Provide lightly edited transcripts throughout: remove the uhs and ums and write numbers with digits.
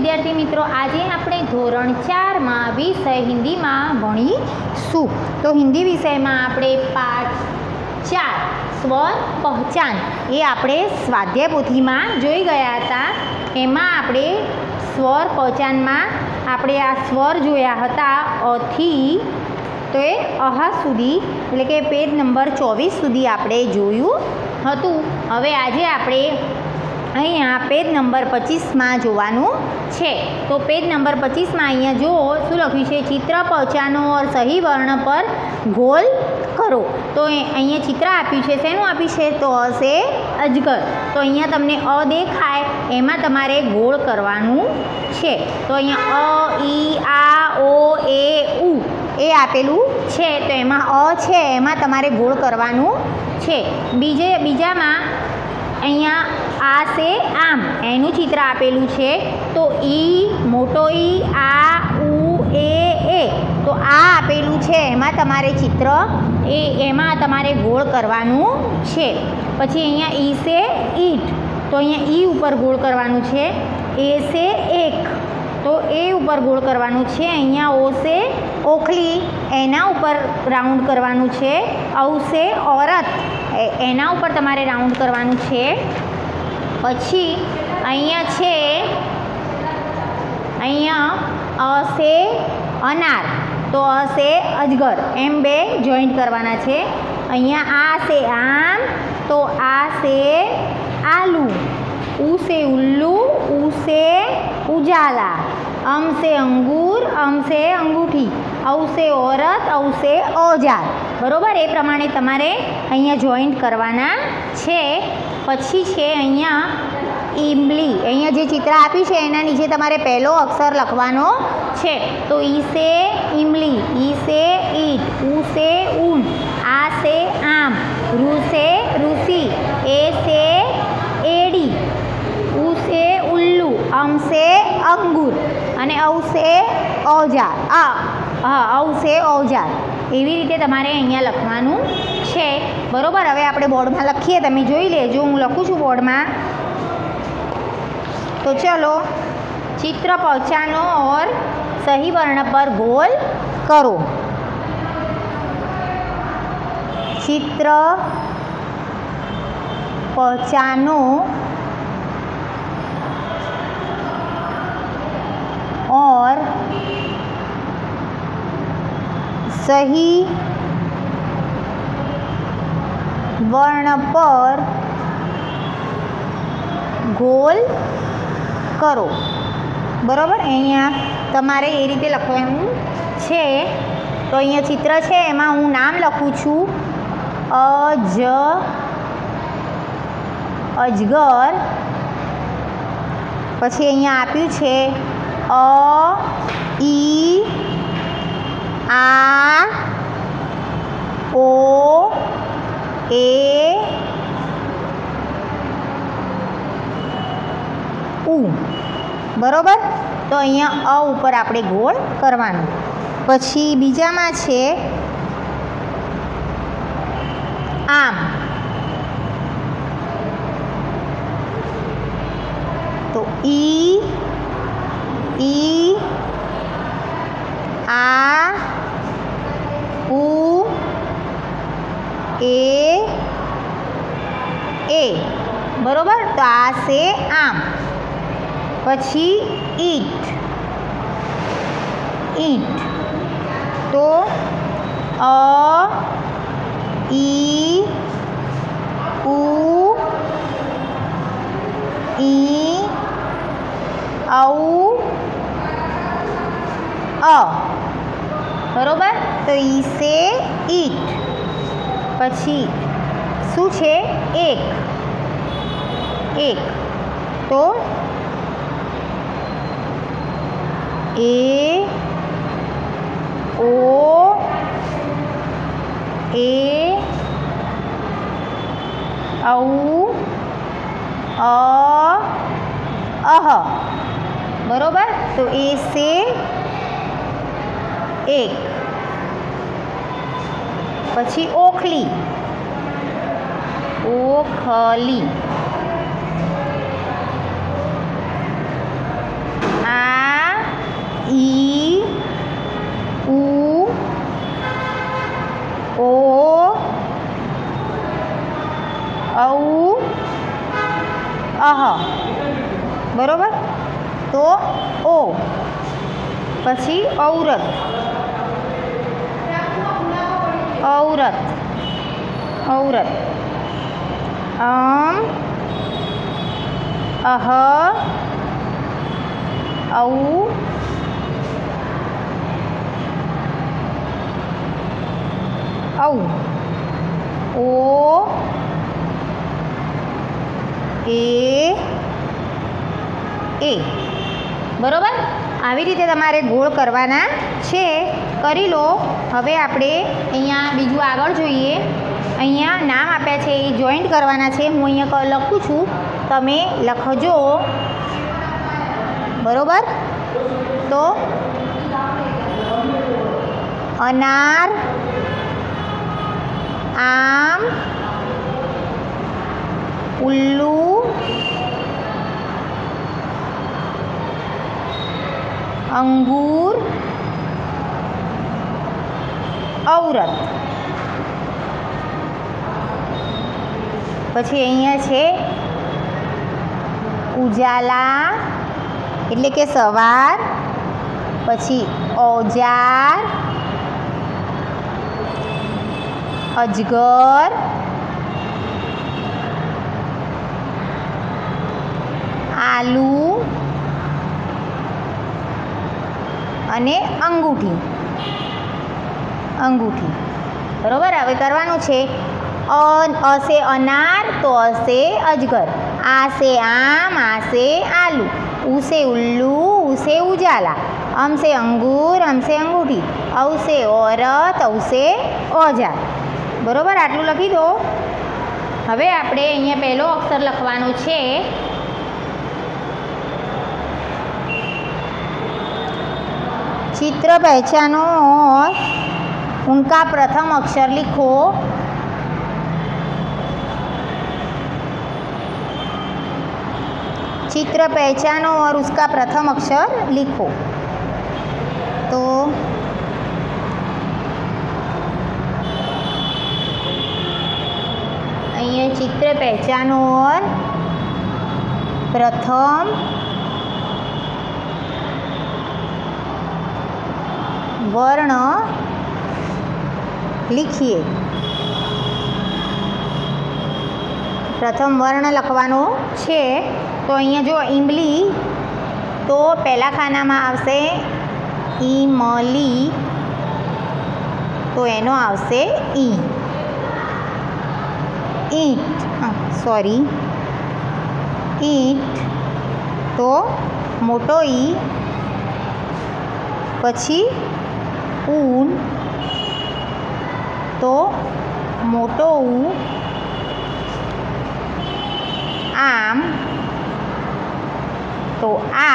વિદ્યાર્થી મિત્રો, આજે આપણે ધોરણ 4 માં વિષય હિન્દીમાં ભણીશું. તો હિન્દી વિષયમાં આપણે પાઠ 4 સ્વર પહેચાન એ આપણે સ્વાધ્યાય પોથીમાં જોઈ ગયા હતા. એમાં આપણે સ્વર પહેચાનમાં આપણે આ સ્વર જોયા હતા અથી તો એ અહા સુધી, એટલે કે પેજ નંબર 24 સુધી આપણે જોયું હતું. હવે આજે આપણે અહીંયા પેજ નંબર 25માં જોવાનું છે. તો પેજ નંબર 25માં અહીંયા જુઓ શું લખ્યું છે, ચિત્ર પહેચાનો ઓર સહી વર્ણ પર ગોલ કરો. તો અહીંયા ચિત્ર આપ્યું છે, શેનું આપ્યું છે, તો હશે અજગર. તો અહીંયા તમને અ દેખાય એમાં તમારે ગોળ કરવાનું છે. તો અહીંયા અ ઈ આ ઓ એ ઉ એ આપેલું છે, તો એમાં અ છે એમાં તમારે ગોળ કરવાનું છે. બીજામાં અહીંયા આ છે આમ, એનું ચિત્ર આપેલું છે. તો ઈ મોટો ઈ આ ઉ એ તો આ આપેલું છે એમાં તમારે ચિત્ર એમાં તમારે ગોળ કરવાનું છે. પછી અહીંયા ઈ છે ઈટ, તો અહીંયા ઈ ઉપર ગોળ કરવાનું છે. એ છે એક, તો એ ઉપર ગોળ કરવાનું છે. અહીંયા ઓ છે ઓખલી, એના ઉપર રાઉન્ડ કરવાનું છે. ઔ છે ઓરત, એના ઉપર તમારે રાઉન્ડ કરવાનું છે. પછી અહીંયા છે અહીંયા અ છે અનાર, તો અ છે અજગર, એમ બે જોઈન્ટ કરવાના છે. અહીંયા આ છે આમ, તો આ છે આલુ. ઉ છે ઉલ્લુ, ઉ છે ઉજાલા. અમ છે અંગૂર, અમ છે અંગૂઠી. ઔ છે ઓરત, ઔ છે ઓજાર. બરાબર, એ પ્રમાણે તમારે અહીંયા જોઈન્ટ કરવાના છે. પછી છે અહીંયા ઈમલી, અહીંયા જે ચિત્ર આપ્યું છે એના નીચે તમારે પહેલો અક્ષર લખવાનો છે. તો ઈ છે ઈમલી, ઈ છે ઈટ, ઉ છે ઊન, આ છે આમ, રૂ છે ઋષિ, એ છે એડી, ઉ છે ઉલ્લુ, અમ છે અંગૂર અને ઔ છે ઓજાર. ઔ છે ઓજાર. એવી રીતે તમારે અહીંયા લખવાનું છે. બરાબર, હવે આપણે બોર્ડમાં લખીએ, તમે જોઈ લેજો. હું લખું છું બોર્ડમાં. તો ચલો, ચિત્ર પહેચાનો और सही वर्ण पर गोल करो. चित्र पहचानो और सही वर्ण पर गोल કરો. બરાબર, અહીંયા તમારે એ રીતે લખવાનું છે. તો અહીંયા ચિત્ર છે એમાં હું નામ લખું છું અજગર. પછી અહીંયા આપ્યું છે અ ઈ આ ઓ એ ઉ. બરાબર, તો અહીંયા અ ઉપર આપણે ગોળ કરવાનું. પછી બીજામાં છે આમ, તો ઈ આ ઉ એ. બરાબર, તો આ છે આમ. પછી ઈટ, તો અ ઈ ઉ ઈ ઔ અ. બરાબર, તો ઈ છે ઈટ. પછી શું છે, એક, તો એ ઓ એ ઔ અ અહ. બરાબર, તો એ છે એક. પછી ઓખલી, ઓખલી. ઈ, ઉ, ઓ, ઔ, અહ. બરોબર. તો ઓ, પછી ઔરત, ઔરત, ઔરત, અહ, ઔ, ઔ, ઓ, એ. બરોબર. આવી રીતે તમારે ગોળ કરવાના છે. કરી લો. હવે આપણે અહીંયા બીજું આગળ જોઈએ. અહીંયા નામ આપ્યા છે એ જોઈન્ટ કરવાના છે. હું અહીંયા લખું છું, તમે લખજો. બરોબર. તો અનાર, આમ, ઉલ્લુ, અંગૂર, ઔરત. પછી અહીંયા છે ઉજાલા એટલે કે સવાર, પછી ઓજાર, અજગર, આલુ અને અંગૂઠી, અંગૂઠી. બરોબર. હવે કરવાનું છે. અ સે અનાર, તો અ સે અજગર, આ સે આમ, આ સે આલુ, ઉ સે ઉલ્લુ, ઉ સે ઉજાલા, અમ સે અંગૂર, અમ સે અંગૂઠી, ઔ સે ઓરત, ઔ સે ઓજાર. બરોબર. આટલું લખી દો. હવે આપણે અહીંયા પહેલો અક્ષર લખવાનો છે चित्र पहचानो और उनका प्रथम अक्षर लिखो. चित्र पहचानो और उसका प्रथम अक्षर लिखो. तो અહીંયા चित्र पहचानो और प्रथम वर्ण लिखिए. प्रथम वर्ण लखवानो छे. तो अहींया जो ईमली, तो पहला खाना में आवशे ईमली, तो एनो आवशे ई. ईट, सॉरी, ईट, तो मोटो ई, पछी ऊन, तो मोटो ऊ, आम, तो आ,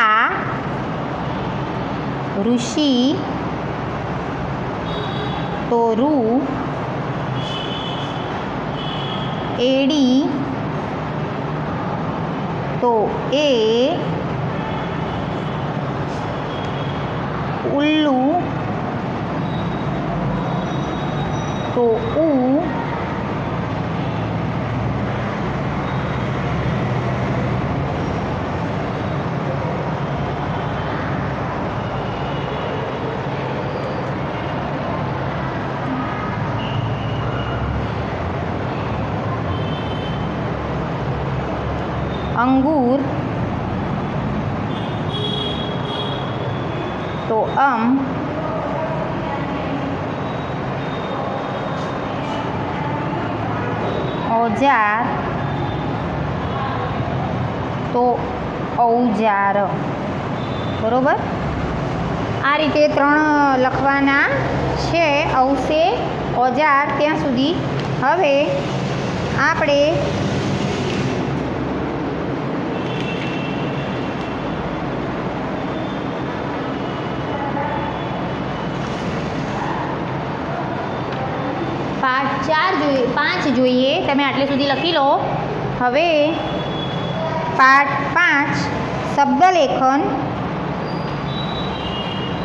ऋषि, तो रू, एडी, तो ए, उल्लू, तो ऊ, अंगूर, तो औजार, तो औजार. बरोबर. आ रीते 3 लखवाना छे. औसे औजार त्यां सुधी. हवे आपणे पाठ 5 જોઈએ. તમે આટલે સુધી લખી લો. હવે પાઠ 5 શબ્દ લેખન.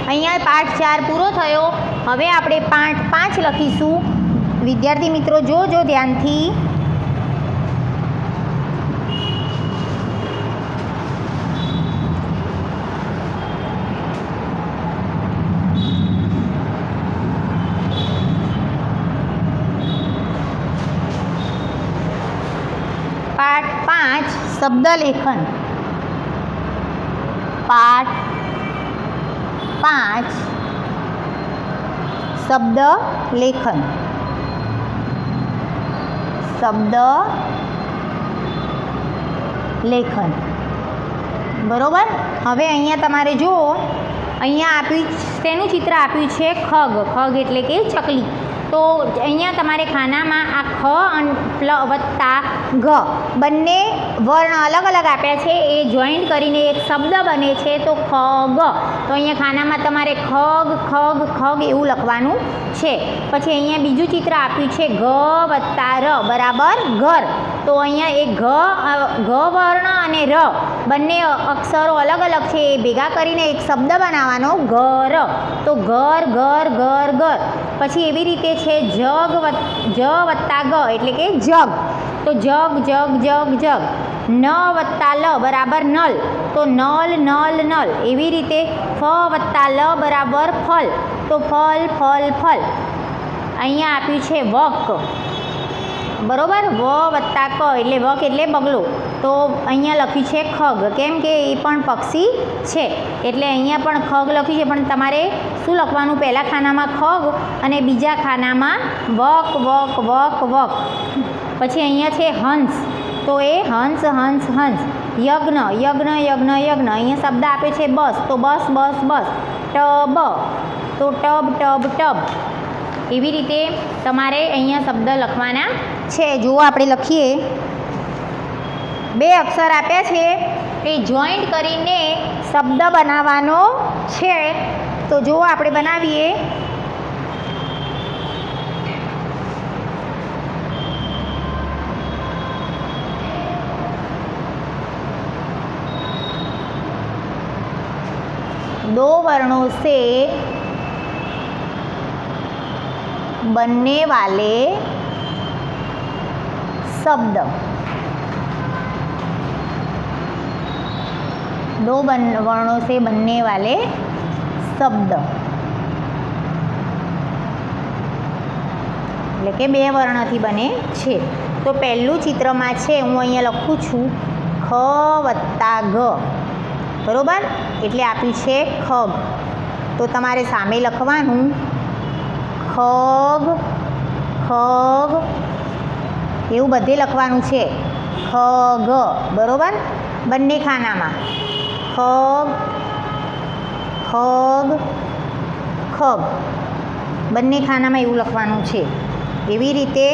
અહીંયા પાઠ 4 પૂરો થયો. હવે આપણે પાઠ 5 લખીશું. વિદ્યાર્થી મિત્રો જોજો ધ્યાનથી. પાઠ 5 શબ્દ લેખન. પાઠ 5 શબ્દ લેખન. શબ્દ લેખન બરોબર. હવે અહીંયા તમારે જુઓ, અહીંયા આપ્યું તેનું ચિત્ર આપ્યું છે ખગ. ખગ એટલે કે ચકલી. તો અહીંયા તમારે ખાનામાં આ ખ વત્તા ઘ બંને વર્ણ અલગ અલગ આપ્યા છે, એ જોઈન્ટ કરીને એક શબ્દ બને છે, તો ખગ. તો અહીંયા ખાનામાં તમારે ખગ ખગ ખગ એવું લખવાનું છે. પછી અહીંયા બીજું ચિત્ર આપ્યું છે ઘ વત્તા ર બરાબર ઘર. તો અહીંયા એક ઘ વર્ણ અને ર બંને અક્ષરો અલગ અલગ છે, એ ભેગા કરીને એક શબ્દ બનાવવાનો ઘર. તો ઘર ઘર ઘર ઘર. પછી એવી રીતે છે જ વત્તા ગ એટલે કે જગ. તો જગ જગ જગ જગ. ન વત્તા લ બરાબર નલ. તો નલ નલ નલ. એવી રીતે ફ વત્તા લ બરાબર ફલ. તો ફલ ફલ ફલ. અહીંયા આપ્યું છે વક બરોબર. વ વત્તા ક એટલે વક એટલે બગલો. તો અહીંયા લખ્યું છે ખગ, કેમ કે એ પણ પક્ષી છે એટલે અહીંયા પણ ખગ લખ્યું છે. પણ તમારે શું લખવાનું? પહેલા ખાનામાં ખગ અને બીજા ખાનામાં વક વક વક વક. પછી અહીંયા છે હંસ. તો એ હંસ હંસ હંસ. યજ્ઞ યજ્ઞ યજ્ઞ યજ્ઞ. અહીંયા શબ્દ આપે છે બસ. તો બસ બસ બસ. ટબ. તો ટબ ટબ ટબ. એવી રીતે તમારે અહીંયા શબ્દ લખવાના છે. જુઓ આપણે લખીએ. 2 અક્ષર આપ્યા છે, એ જોઈન્ટ કરીને શબ્દ બનાવવાનો છે. તો જુઓ આપણે બનાવીએ. दो वर्णों से बनने वाले शब्द. दो वर्णों से बनने वाले शब्द એટલે કે 2 વર્ણથી બને છે. તો પહેલું ચિત્રમાં છે, હું અહીંયા લખું છું ખ વત્તા ગ બરોબર. એટલે આપ્યું છે ખગ. તો તમારે સામે લખવાનું ખગ ખગ એવું બધે લખવાનું છે. ખગ બરોબર. બંને ખાનામાં ખગ ખગ ખગ બંને ખાનામાં એવું લખવાનું છે. એવી રીતે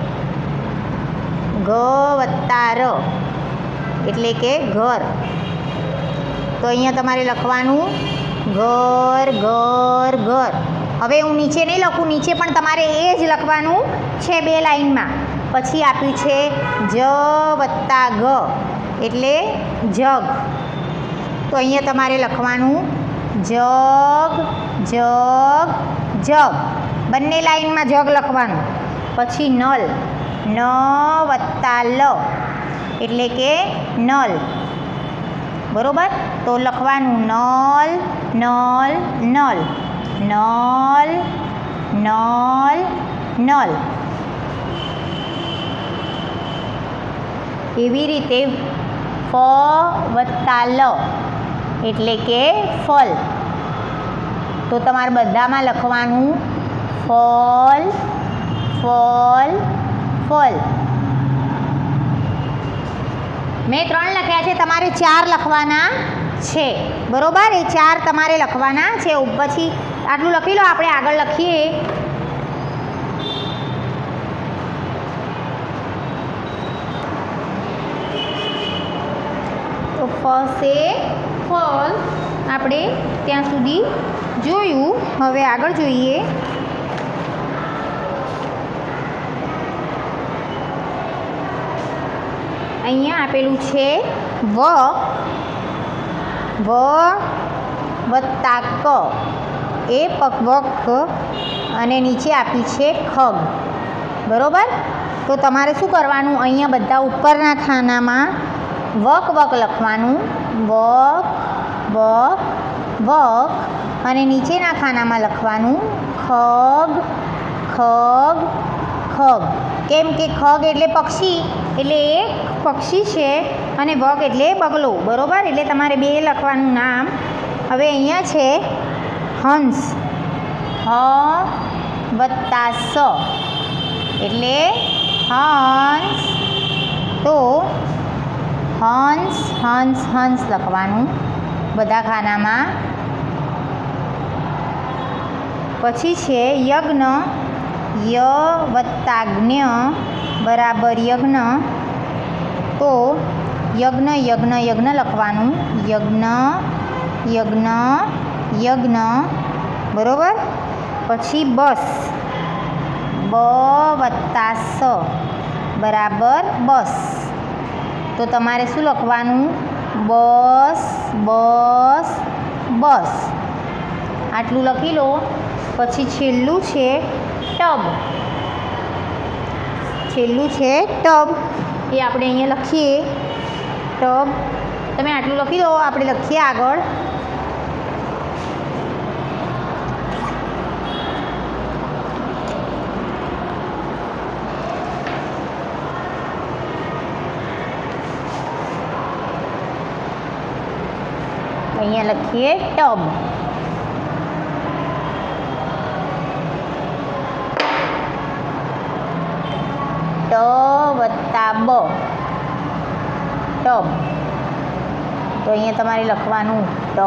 ગ વત્તા ર એટલે કે ઘર. તો અહીંયા તમારે લખવાનું ઘર ઘર ઘર. હવે હું નીચે નહીં લખું, નીચે પણ તમારે એ જ લખવાનું છે 2 લાઈનમાં. પછી આપ્યું છે જ વત્તા ગ એટલે જગ. તો અહીંયા તમારે લખવાનું જગ જગ જગ. બંને લાઈનમાં જગ લખવાનું. પછી નલ. ન વત્તા લ એટલે કે નલ બરોબર. તો લખવાનું નલ નલ નલ નલ નલ નલ. એવી રીતે ફ વત્તા લ એટલે કે ફલ. તો તમારે બધામાં લખવાનું ફલ ફલ ફલ. મેં 3 લખ્યા છે, તમારે 4 લખવાના છે બરોબર. એ 4 તમારે લખવાના છે. પછી આટલું લખી લો. આપણે આગળ લખીએ. તો ફ સે ફલ આપણે ત્યાં સુધી જોયું. હવે આગળ જોઈએ. અહીંયા આપેલું છે વ વત્તા ક એ વક અને નીચે આપ્યું છે ખગ, બરાબર. તો તમારે શું કરવાનું, અહીંયા બધા ઉપરના ખાનામાં વક લખવાનું, વક અને નીચેના ખાનામાં લખવાનું ખગ. કેમ કે ખગ એટલે પક્ષી, એટલે એક પક્ષી છે, અને વક એટલે બગલો, બરાબર. એટલે તમારે બે લખવાનું નામ. હવે અહીંયા છે હંસ, હ વત્તા સ એટલે હંસ. તો હંસ લખવાનું બધા ખાનામાં. પછી છે યજ્ઞ, ય વત્તા જ્ઞ બરાબર યજ્ઞ. તો યજ્ઞ લખવાનું, યજ્ઞ બરાબર. પછી બસ, બ વત્તા સ બરાબર બસ. તો તમારે શું લખવાનું, બસ. આટલું લખી લો. પછી છેલ્લું છે ટબ, એ આપણે અહીંયા લખીએ ટબ. તમે આટલું લખી લો, આપણે લખીએ આગળ. અહીંયા લખીએ ટબ. ટ વત્તા બ ટબ. તો અહીંયા તમારે લખવાનું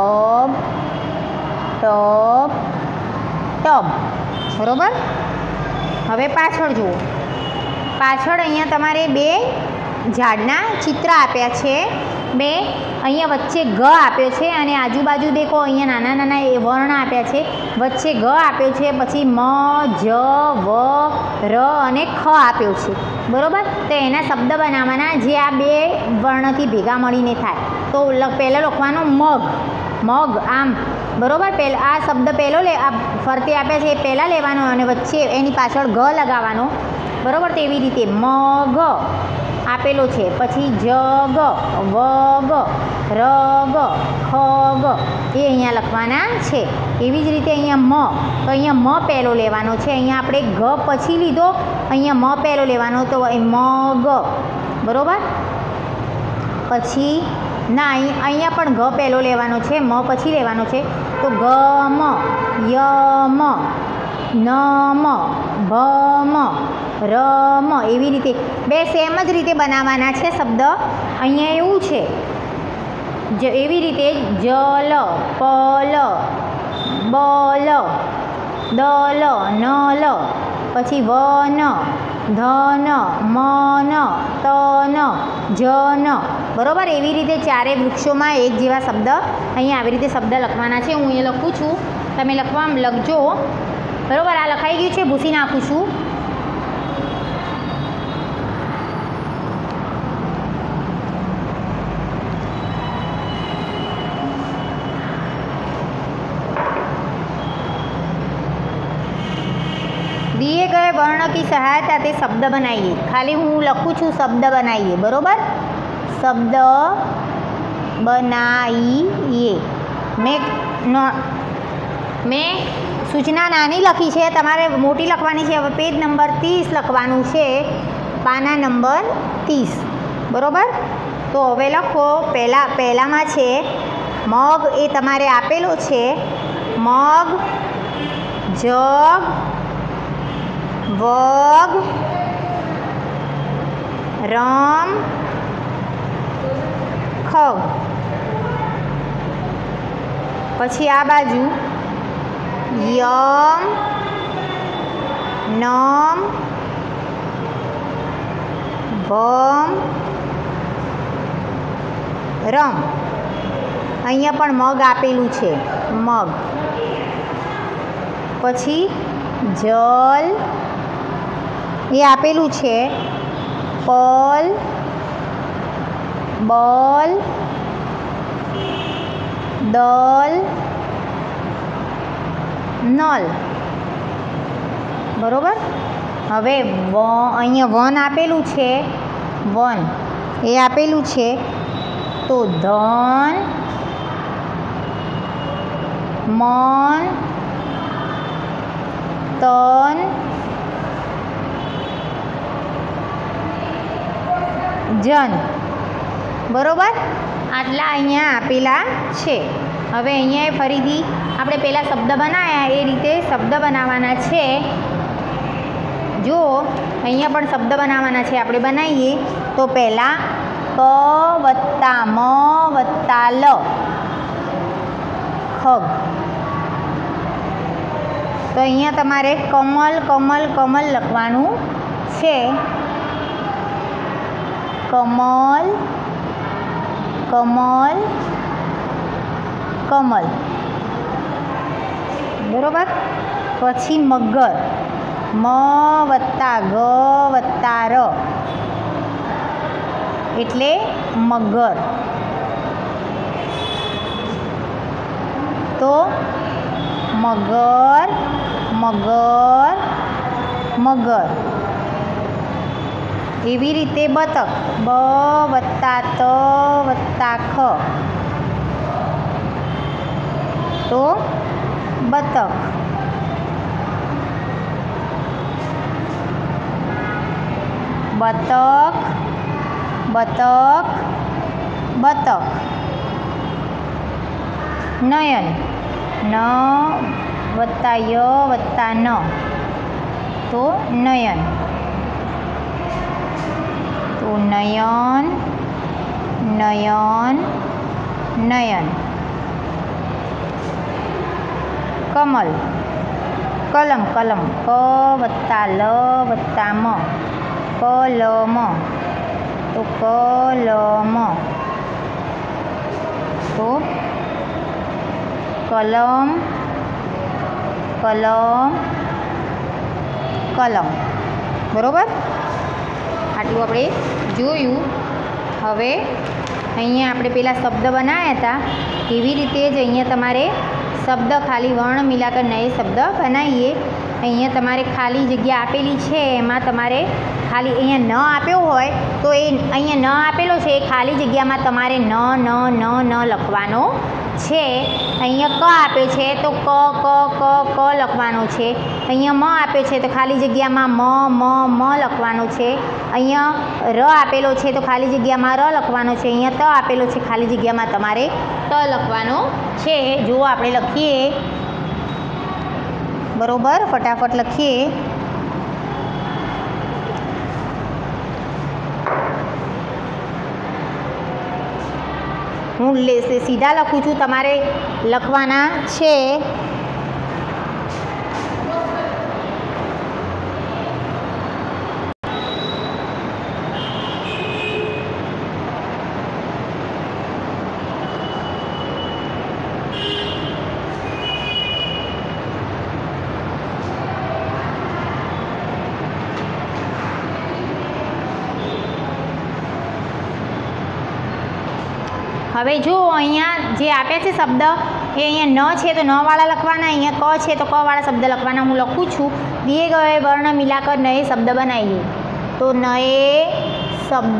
ટબ, બરાબર. હવે પાછળ જુઓ. પાછળ અહીંયા તમારે બે ઝાડના ચિત્ર આપ્યા છે, બે અહીંયા વચ્ચે ગ આપ્યો છે, અને આજુબાજુ દેખો અહીંયા નાના એ વર્ણ આપ્યા છે, વચ્ચે ગ આપ્યો છે, પછી મ જ વ ર અને ખ આપ્યો છે, બરાબર. તો એના શબ્દ બનાવવાના જે આ બે વર્ણથી ભેગા મળીને થાય. તો પહેલાં લખવાનું મગ આમ, બરાબર. આ શબ્દ પહેલો આ ફરતે આપ્યા છે એ પહેલાં લેવાનો, અને વચ્ચે એની પાછળ ગ લગાવવાનો, બરાબર. તેવી રીતે મગ આપેલો છે, પછી જગ, વગ, રગ, ખગ એ અહીંયા લખવાના છે. એવી જ રીતે અહીંયા તો અહીંયા મ પહેલો લેવાનો છે. અહીંયા આપણે ગ પછી લીધો, અહીંયા મ પહેલો લેવાનો, તો મગ, બરાબર. પછી ના, અહીંયા પણ ગ પહેલો લેવાનો છે, મ પછી લેવાનો છે. તો ગમ, યમ, નમ, ભમ, રમ એવી રીતે બે સેમ જ રીતે બનાવવાના છે શબ્દ. અહીંયા એવું છે એવી રીતે જલ, પલ, બલ, દલ, નલ, પછી વન, ધન, મન, તન, જન, બરાબર. એવી રીતે ચારે વૃક્ષોમાં એક જેવા શબ્દ અહીંયા આવી રીતે શબ્દ લખવાના છે. હું અહીંયા લખું છું, તમે લખજો, બરાબર. આ લખાઈ ગયું છે, ભૂસી નાખું છું. दिए गए वर्ण की सहायता से शब्द बनाइए. खाली हूँ लखूँ छूँ शब्द बनाइए, बराबर. शब्द बनाइए. मैं सूचना नानी लखी है, तमारे मोटी लखवानी है. हवे पेज नंबर 30 लखवानुं छे, पाना नंबर 30, बराबर. तो हवे लखो. पहला छे मग, ए तमारे आपेलो छे मग, जग, वग, रम, खग. पछी आ बाजू यम, नम, भम, रम. अहींया पण मग आपेलू छे, मग. पछी जल ये आपेलू छे, पल, बल, दल, નલ. બરાબર. હવે અહીંયા વન આપેલું છે, વન એ આપેલું છે, તો ધન, મન, તન, જન. બરાબર. આટલા અહીંયા આપેલા છે. હવે અહીંયા ફરીથી આપણે પહેલાં શબ્દ બનાવ્યા એ રીતે શબ્દ બનાવવાના છે. જો અહીંયા પણ શબ્દ બનાવવાના છે, આપણે બનાવીએ તો પહેલાં ક વત્તા મ વત્તા લ, ખગ. તો અહીંયા તમારે કમલ કમલ કમલ લખવાનું છે. કમલ કમલ કમલ. બરાબર. પછી મગર, મ વત્તા ગ વત્તા ર એટલે મગર. તો મગર મગર મગર. એવી રીતે બતક, બ વત્તા ત વત્તા ખ, તો બતક. બતક બતક બતક. નયન, ન વત્તા ય વત્તા ન, તો નયન. તો નયન નયન નયન. કમલ, કલમ કલમ, ક વત્તા લ વત્તા મ, કલમ, તો કલમ. તો કલમ કલમ કલમ. બરાબર. આટલું આપણે જોયું. હવે અહીંયા આપણે પહેલાં શબ્દ બનાવ્યા હતા એવી રીતે જ અહીંયા તમારે શબ્દ ખાલી વર્ણ મિલાકર નए શબ્દ બનાવીએ. અહીંયા તમારે ખાલી જગ્યા આપેલી છે, એમાં તમારે ખાલી અહીંયા ન આપ્યો હોય તો એ અહીંયા ન આપેલો છે એ ખાલી જગ્યામાં તમારે ન ન ન ન લખવાનો છે. અહીંયા ક આપ્યો છે તો ક ક ક ક લખવાનો છે. અહીંયા મ આપ્યો છે તો ખાલી જગ્યામાં મ મ મ લખવાનો છે. અહીંયા ર આપેલો છે તો ખાલી જગ્યામાં ર લખવાનો છે. અહીંયા ત આપેલો છે, ખાલી જગ્યામાં તમારે ત લખવાનો છે. જો આપણે લખીએ. બરાબર. ફટાફટ લખીએ. હું સીધા લખું છું, તમારે લખવાના છે. હવે જો અહીંયા જે આપ્યા છે શબ્દ એ અહીંયા ન છે તો ન વાળા લખવાના, અહીંયા ક છે તો ક વાળા શબ્દ લખવાના. હું લખું છું. દિए गए वर्ण मिलाकर नए शब्द बनाइए. तो नए शब्द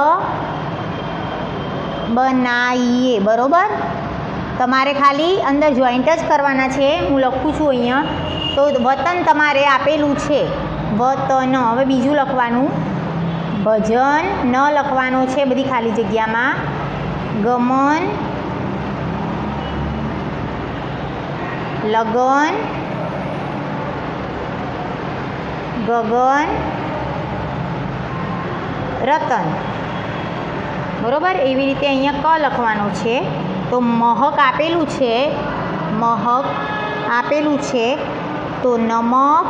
बनाइए. बरोबर. તમારે ખાલી અંદર જોઈન્ટ જ કરવાના છે. હું લખું છું અહીંયા. તો વતન તમારે આપેલું છે, વતન. હવે બીજું લખવાનું ભજન ન લખવાનું છે બધી ખાલી જગ્યામાં. ગમન, લગન, ગગન, રતન. બરાબર. એવી રીતે અહીંયા ક લખવાનું છે. તો મહક આપેલું છે, મહક આપેલું છે, તો નમક,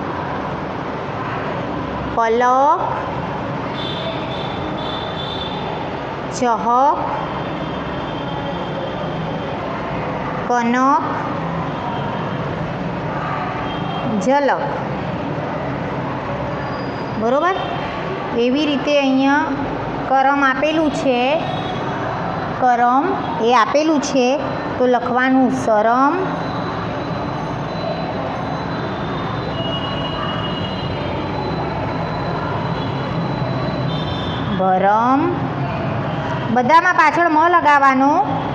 પલક, ચહક, કનક, ઝલક. બરાબર. એવી રીતે અહીંયા કરમ આપેલું છે, કરમ એ આપેલું છે તો લખવાનું શરમ, ભરમ, બધામાં પાછળ મ લગાવવાનો,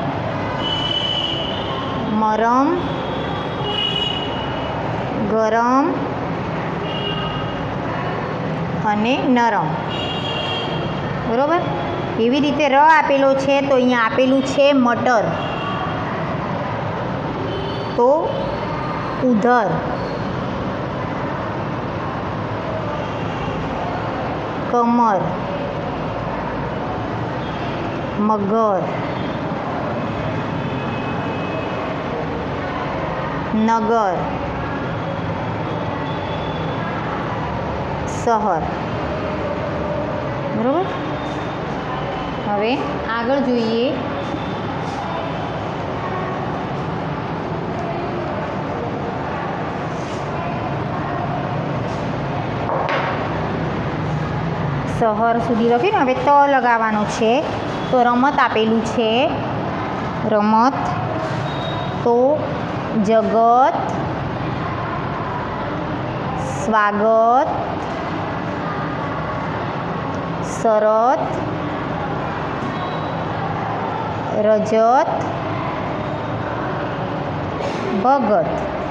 મરમ, ગરમ અને નરમ. બરાબર. એવી રીતે ર આપેલો છે તો અહીંયા આપેલું છે મટર, તો ઉધર, કમર, મગર, નગર, શહર. બરાબર. હવે આગળ જોઈએ. શહર સુધી લખ્યું ને. હવે ત લગાવવાનો છે તો રમત આપેલું છે, રમત, તો જગત, સ્વાગત, શરત, રજત, ભગત.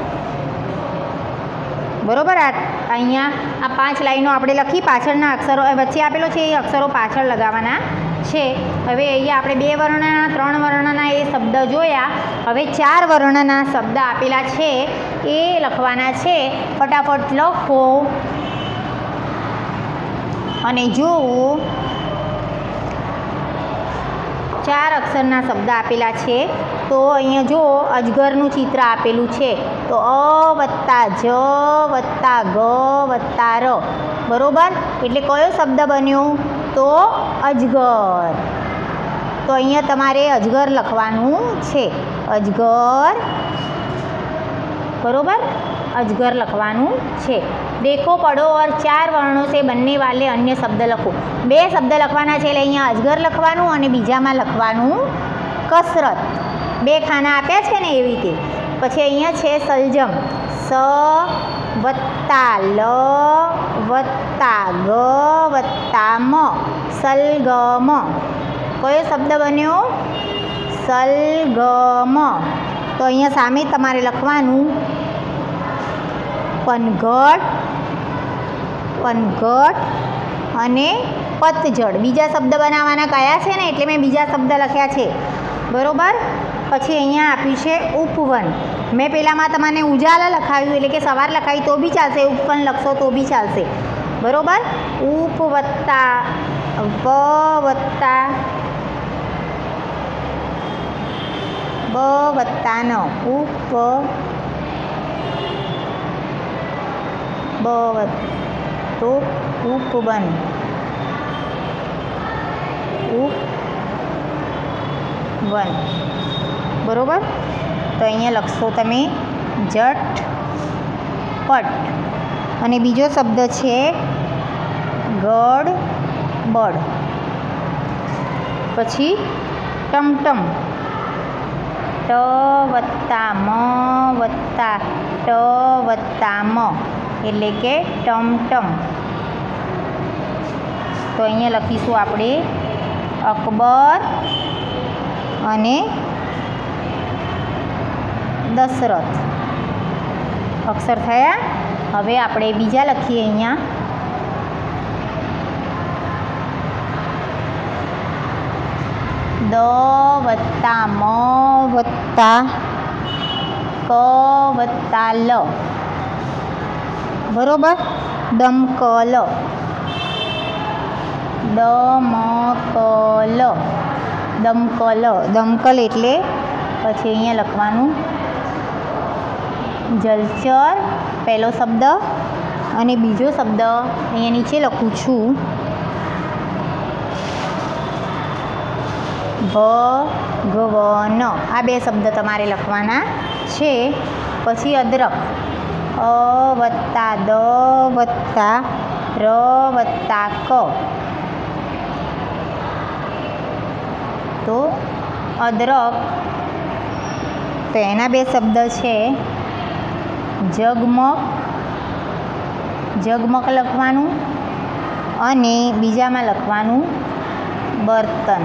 બરાબર. અહીંયા આ 5 લાઈનો આપણે લખી, પાછળના અક્ષરો વચ્ચે આપેલો છે એ અક્ષરો પાછળ લગાવવાના છે. હવે અહીંયા આપણે 2 વર્ણના 3 વર્ણના એ શબ્દ જોયા. હવે 4 વર્ણના શબ્દ આપેલા છે એ લખવાના છે. ફટાફટ લખો અને જુઓ. 4 અક્ષરના શબ્દ આપેલા છે. તો અહીંયા જુઓ, અજગરનું ચિત્ર આપેલું છે. તો અ વત્તા જ વત્તા ગ વત્તા ર. બરાબર. એટલે કયો શબ્દ બન્યો? તો અજગર. તો અહીંયા તમારે અજગર લખવાનું છે. અજગર. બરાબર. अजगर लखवानुं छे। देखो पढ़ो और 4 वर्णों से बनने वाले अन्य शब्द लखो। 2 शब्द लखवाना छे, अहींया अजगर लखवानुं अने बीजामां लखवानुं कसरत। 2 खाना आप्या छे ने एवी रीते। पछी अहींया छे सलजम, स वत्ता ल वत्ता ग वत्ता म, सलगम। कयो शब्द बन्यो? सलगम। तो अहींया सामे तमारे लखवानुं पनघट, पनघट अने पतझड़। बीजा शब्द बनावाना कया छे ने एटले मैं बीजा शब्द लख्या छे, बरोबर। पछी अहींया आप्युं छे उपवन। मैं पेलामां तमने उजाला लखाव्युं एटले के सवार लखाई तो बी चालशे, उपवन लखशो तो बी चालशे, बरोबर। उप वत्ता प वत्ता ब वत्ता न, उप ब तो उपवन, उपवन, बरोबर। तो अहींया लखशो तमे झटपट। अने बीजो शब्द छे गड़बड़। पछी टमटम, ट वत्ता म वत्ता ट वत्ता म एटले के टमटम। तो अहींया लखीशुं आपणे अकबर अने दशरथ। अक्षर थया। हवे आपणे बीजा लखीए। अहींया द वत्ता म वत्ता क वत्ता ल, बरोबर। दमकल, दमकल, दमकल, दमकल एटले पछी अहींया लखवानुं जलचर पहलो शब्द अने बीजो शब्द अहींया नीचे लखुं छुं भगवन। आ 2 शब्द तमारे लखवाना छे। पछी अदरक, अ वत्ता द वत्ता र वत्ता क, तो अदरक। तो एना 2 शब्द छे जगमग, जगमग लखवानुं અને બીજામાં લખવાનું બર્તન.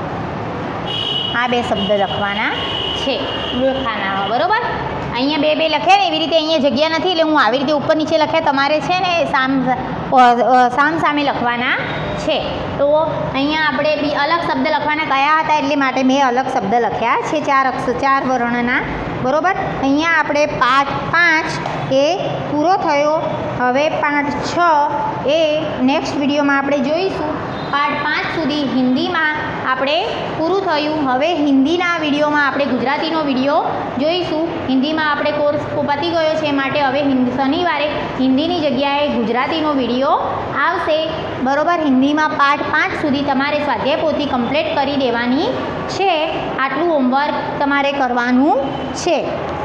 આ 2 શબ્દ લખવાના છે ખાનામાં. બરાબર, અહીંયા 2 લખ્યા ને એવી રીતે અહીંયા જગ્યા નથી એટલે હું આવી રીતે ઉપર નીચે લખ્યા. તમારે છે ને સામે લખવાના છે. તો અહીંયા આપણે અલગ શબ્દ લખવાના કયા હતા એટલે માટે મેં અલગ શબ્દ લખ્યા છે 4 વર્ણના. બરાબર, અહીંયા આપણે પાઠ 5 એ પૂરો થયો. હવે પાઠ 6 એ નેક્સ્ટ વિડીયોમાં આપણે જોઈશું. પાઠ 5 સુધી હિન્દીમાં આપણે પૂરું થયું. હવે હિન્દીના વિડીયોમાં આપણે ગુજરાતીનો વિડીયો જોઈશું. હિન્દીમાં આપણે કોર્સ પતી ગયો છે માટે હવે શનિવારે હિન્દીની જગ્યાએ ગુજરાતીનો વિડીયો આવશે. બરાબર, હિન્દીમાં પાઠ 5 સુધી તમારે સ્વાધ્યાય પોથી કમ્પ્લીટ કરી દેવાની છે. આટલું હોમવર્ક તમારે કરવાનું છે.